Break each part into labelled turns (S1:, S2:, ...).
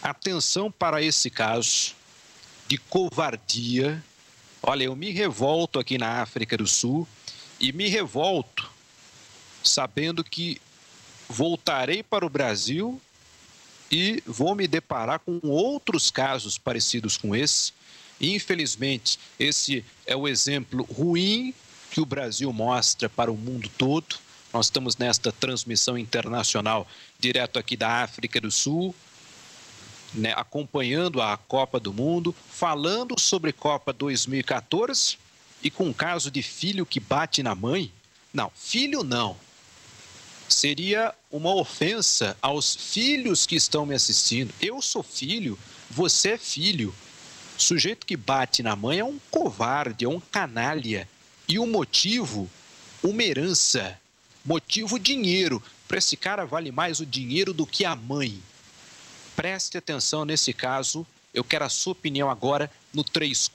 S1: Atenção para esse caso de covardia. Olha, eu me revolto aqui na África do Sul e me revolto sabendo que voltarei para o Brasil e vou me deparar com outros casos parecidos com esse. Infelizmente, esse é o exemplo ruim que o Brasil mostra para o mundo todo. Nós estamos nesta transmissão internacional direto aqui da África do Sul, né, acompanhando a Copa do Mundo, falando sobre Copa 2014 e com um caso de filho que bate na mãe. Não, filho não. Seria uma ofensa aos filhos que estão me assistindo. Eu sou filho, você é filho. O sujeito que bate na mãe é um covarde, é um canalha. E o motivo, uma herança. Motivo, dinheiro. Para esse cara vale mais o dinheiro do que a mãe. Preste atenção nesse caso. Eu quero a sua opinião agora no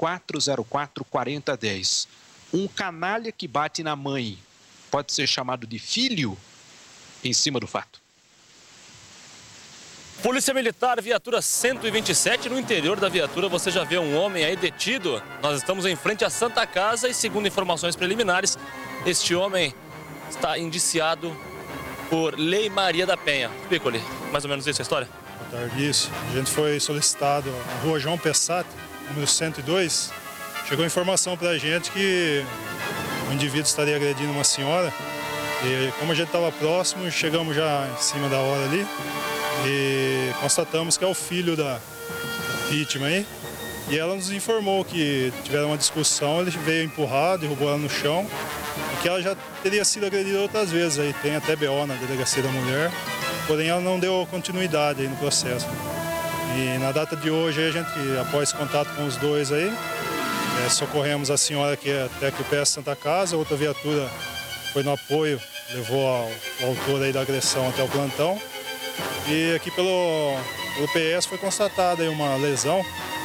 S1: 3404-4010. Um canalha que bate na mãe pode ser chamado de filho? Em cima do fato.
S2: Polícia Militar, viatura 127. No interior da viatura você já vê um homem aí detido. Nós estamos em frente à Santa Casa e, segundo informações preliminares, este homem está indiciado por Lei Maria da Penha. Piccoli, mais ou menos isso a história?
S3: Boa tarde, isso. A gente foi solicitado na rua João Pessat, número 102. Chegou informação para a gente que um indivíduo estaria agredindo uma senhora. E como a gente estava próximo, chegamos já em cima da hora ali e constatamos que é o filho da vítima aí. E ela nos informou que tiveram uma discussão, ele veio empurrar, derrubou ela no chão e que ela já teria sido agredida outras vezes. Aí tem até BO na Delegacia da Mulher, porém ela não deu continuidade aí no processo. E na data de hoje, a gente, após contato com os dois aí, socorremos a senhora aqui até aqui perto da Santa Casa, outra viatura foi no apoio, levou o autor aí da agressão até o plantão. E aqui pelo PS foi constatada aí uma lesão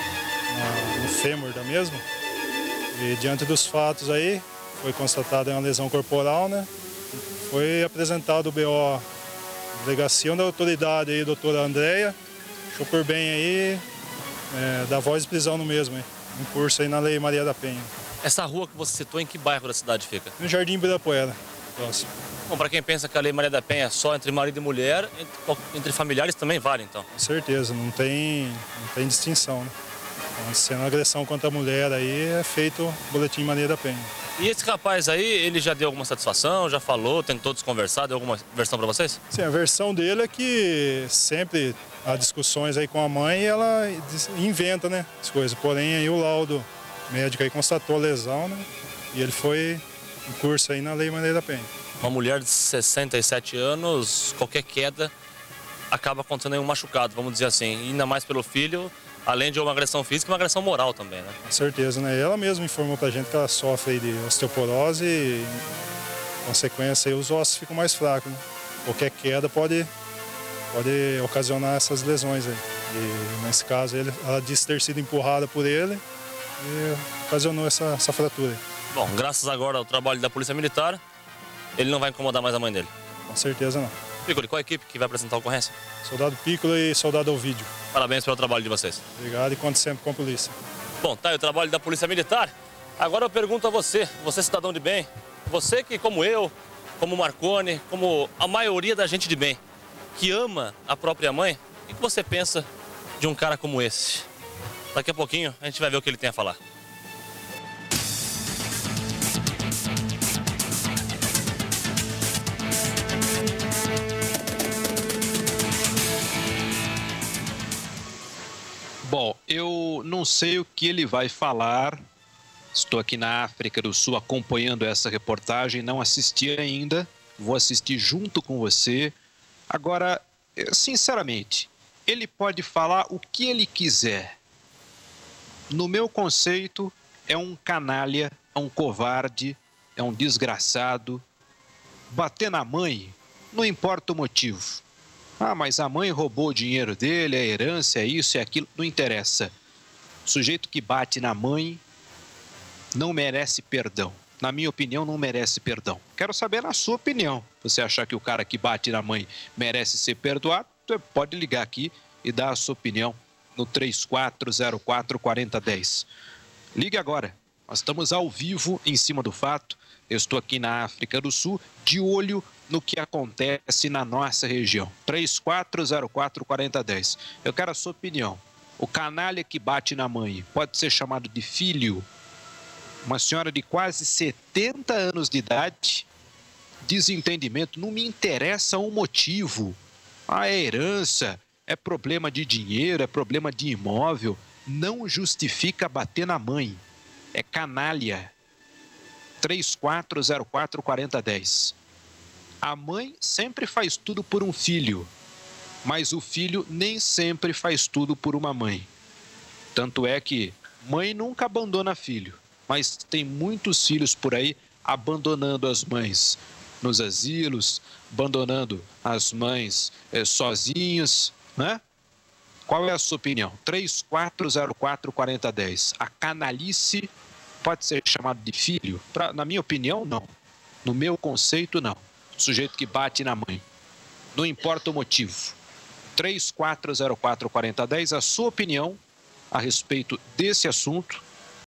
S3: no fêmur da mesma. E diante dos fatos aí, foi constatada uma lesão corporal, né? Foi apresentado o BO na delegacia da autoridade aí, doutora Andréia, achou por bem aí, dar voz de prisão no mesmo, hein? Um curso aí na Lei Maria da Penha.
S2: Essa rua que você citou, em que bairro da cidade fica?
S3: No Jardim Ibirapuera, próximo.
S2: Bom, para quem pensa que a Lei Maria da Penha é só entre marido e mulher, entre familiares também vale, então?
S3: Com certeza, não tem distinção, né? Então, sendo agressão contra a mulher aí, é feito o boletim Maria da Penha.
S2: E esse rapaz aí, ele já deu alguma satisfação, já falou, tentou desconversar, deu alguma versão para vocês?
S3: Sim, a versão dele é que sempre há discussões aí com a mãe e ela inventa, né, as coisas. Porém, aí o laudo médico aí constatou a lesão, né, e ele foi em curso aí na Lei Maria da Penha.
S2: Uma mulher de 67 anos, qualquer queda acaba acontecendo aí um machucado, vamos dizer assim. E ainda mais pelo filho, além de uma agressão física, uma agressão moral também, né?
S3: Com certeza, né? Ela mesma informou pra gente que ela sofre aí de osteoporose e, em consequência, aí os ossos ficam mais fracos, né? Qualquer queda pode ocasionar essas lesões aí. E, nesse caso, ela disse ter sido empurrada por ele e ocasionou essa fratura aí.
S2: Bom, graças agora ao trabalho da Polícia Militar, ele não vai incomodar mais a mãe dele?
S3: Com certeza não.
S2: Piccoli, qual a equipe que vai apresentar a ocorrência?
S3: Soldado Piccoli e soldado Ovidio.
S2: Parabéns pelo trabalho de vocês.
S3: Obrigado e conte sempre com a polícia.
S2: Bom, tá aí o trabalho da Polícia Militar. Agora eu pergunto a você, cidadão de bem, você que como eu, como Marconi, como a maioria da gente de bem, que ama a própria mãe, o que você pensa de um cara como esse? Daqui a pouquinho a gente vai ver o que ele tem a falar.
S1: Bom, eu não sei o que ele vai falar. Estou aqui na África do Sul acompanhando essa reportagem, não assisti ainda. Vou assistir junto com você. Agora, sinceramente, ele pode falar o que ele quiser. No meu conceito, é um canalha, é um covarde, é um desgraçado. Bater na mãe, não importa o motivo. Ah, mas a mãe roubou o dinheiro dele, é herança, é isso, é aquilo, não interessa. O sujeito que bate na mãe não merece perdão. Na minha opinião, não merece perdão. Quero saber na sua opinião. Você achar que o cara que bate na mãe merece ser perdoado, você pode ligar aqui e dá a sua opinião no 3404-4010. Ligue agora. Nós estamos ao vivo em cima do fato. Eu estou aqui na África do Sul, de olho no que acontece na nossa região. 3404-4010. Eu quero a sua opinião. O canalha que bate na mãe pode ser chamado de filho? Uma senhora de quase 70 anos de idade, desentendimento, não me interessa o motivo. A herança, é problema de dinheiro, é problema de imóvel, não justifica bater na mãe. É canalha. 3404-4010. A mãe sempre faz tudo por um filho, mas o filho nem sempre faz tudo por uma mãe. Tanto é que mãe nunca abandona filho, mas tem muitos filhos por aí abandonando as mães nos asilos, abandonando as mães sozinhos, né? Qual é a sua opinião? 3404-4010. A canalice pode ser chamado de filho? Na minha opinião, não. No meu conceito, não. Sujeito que bate na mãe. Não importa o motivo. 3404-4010, a sua opinião a respeito desse assunto